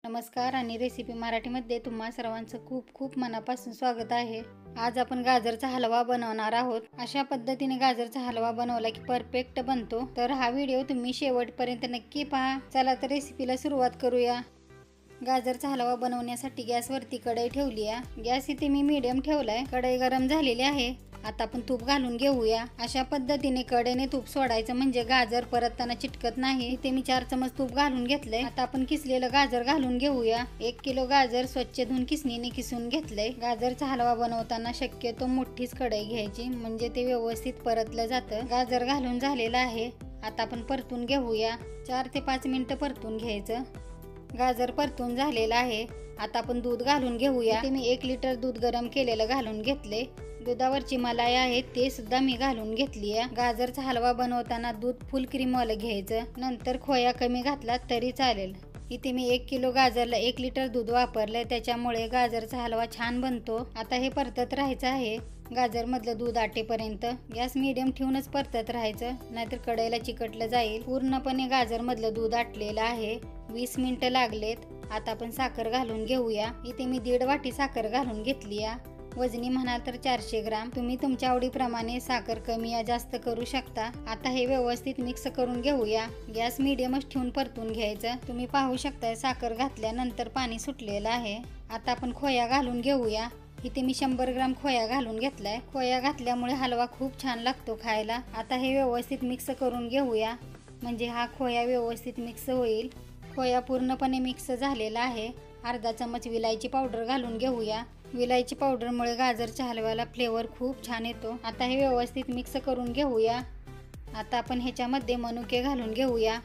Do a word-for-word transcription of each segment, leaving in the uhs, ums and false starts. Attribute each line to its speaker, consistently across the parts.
Speaker 1: नमस्कार आणि रेसिपी मराठीमध्ये तुम्हा सर्वांचं खूप खूप मनापासून स्वागत आहे। आज आपण गाजरचा हलवा बनवणार आहोत। अशा पद्धतीने गाजरचा हलवा बनवला की परफेक्ट बनतो। तर हा व्हिडिओ तुम्ही शेवटपर्यंत नक्की पहा। चला तर रेसिपीला सुरुवात करूया। गाजरचा हलवा बनवण्यासाठी गॅसवरती कढई ठेवली आहे। गॅस इथे मी मीडियम ठेवलाय। कढई गरम झालेली आहे। आता आपण तूप घालून घेऊया। अशा पद्धतीने कढईने तूप सोडायचं म्हणजे गाजर परतताना चिटकत नाही। इथे मी चार चमच तूप घालून घेतलंय। आता आपण किसलेलं गाजर घालून घेऊया। एक किलो गाजर स्वच्छ धुवून किसणीने किसून घेतलंय। गाजरचा हलवा बनवताना शक्यतो मोठीच कढई घ्यायची म्हणजे ते व्यवस्थित परतलं जातं। गाजर घालून झालेलं आहे। आता आपण परतून घेऊया। चार ते पाच मिनिटं परतून घ्यायचं। गाजर परतून झालेलं आहे। आता आपण दूध घालून घेऊया। इथे मी एक लिटर दूध गरम केलेलं घालून घेतले। दुधावरची मलाई आहे ते सुद्धा मी घालून घेतली आहे। गाजरचा हलवा बनवताना दूध फुल क्रीम वालं घ्यायचं। नंतर खोया कमी घातला तरी चालेल। इथे मी एक किलो गाजरला एक लिटर दूध वापरले, त्याच्यामुळे गाजरचा हलवा छान बनतो। आता हे परतत राहायचं आहे गाजर मधलं दूध आटेपर्यंत। गॅस मीडियम ठेवूनच परतत राहायचं, नाहीतर कढईला चिकटलं जाईल। पूर्णपणे गाजर मधलं दूध आटलेलं आहे। वीस मिनिटं लागलेत। आता आपण साखर घालून घेऊया। इथे मी दीड वाटी साखर घालून घेतली आहे। वजनी म्हणाल तर चारशे ग्राम। तुम्ही तुमच्या आवडीप्रमाणे साखर कमी या जास्त करू शकता। आता हे व्यवस्थित मिक्स करून घेऊया। गॅस मीडियमच ठेवून परतून घ्यायचं। तुम्ही पाहू शकता साखर घातल्यानंतर पाणी सुटलेलं आहे। आता आपण खोया घालून घेऊया। इथे मी शंभर ग्राम खोया घालून घेतलाय। खोया घातल्यामुळे हलवा खूप छान लागतो खायला। आता हे व्यवस्थित मिक्स करून घेऊया म्हणजे हा खोया व्यवस्थित मिक्स होईल। खोया पूर्णपणे मिक्स झालेला आहे। अर्धा चमच विलायची पावडर घालून घेऊया। विलायची पावडरमुळे गाजरच्या हलव्याला फ्लेवर खूप छान येतो। आता हे व्यवस्थित मिक्स करून घेऊया। आता आपण ह्याच्यामध्ये मनुके घालून घेऊया।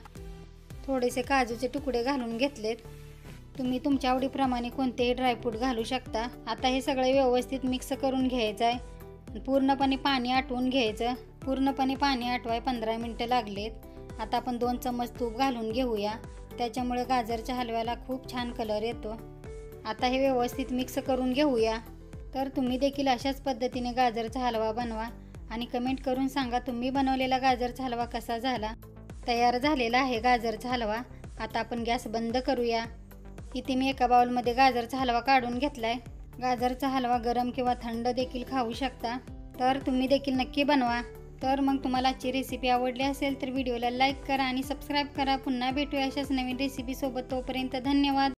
Speaker 1: थोडेसे काजूचे तुकडे घालून घेतलेत। तुम्ही तुमच्या आवडीप्रमाणे कोणतेही ड्रायफ्रूट घालू शकता। आता हे सगळे व्यवस्थित मिक्स करून घ्यायचं आहे। पूर्णपणे पाणी आटवून घ्यायचं। पूर्णपणे पाणी आटवाय पंधरा मिनिटं लागलेत। आता आपण दोन चमच तूप घालून घेऊया, त्याच्यामुळे गाजरच्या हलव्याला खूप छान कलर येतो। आता हे व्यवस्थित मिक्स करून घेऊया। तर तुम्ही देखील अशाच पद्धतीने गाजरचा हलवा बनवा आणि कमेंट करून सांगा तुम्ही बनवलेला गाजरचा हलवा कसा झाला। तयार झालेला आहे गाजरचा हलवा। आता आपण गॅस बंद करूया। इथे मी एका बाउलमध्ये गाजरचा हलवा काढून घेतलाय। गाजरचा हलवा गरम किंवा थंड देखील खाऊ शकता। तर तुम्ही देखील नक्की बनवा। तर मग तुम्हाला आजची रेसिपी आवडली असेल तर व्हिडिओला लाईक करा आणि सबस्क्राईब करा। पुन्हा भेटूया अशाच नवीन रेसिपी सोबत। तोपर्यंत धन्यवाद।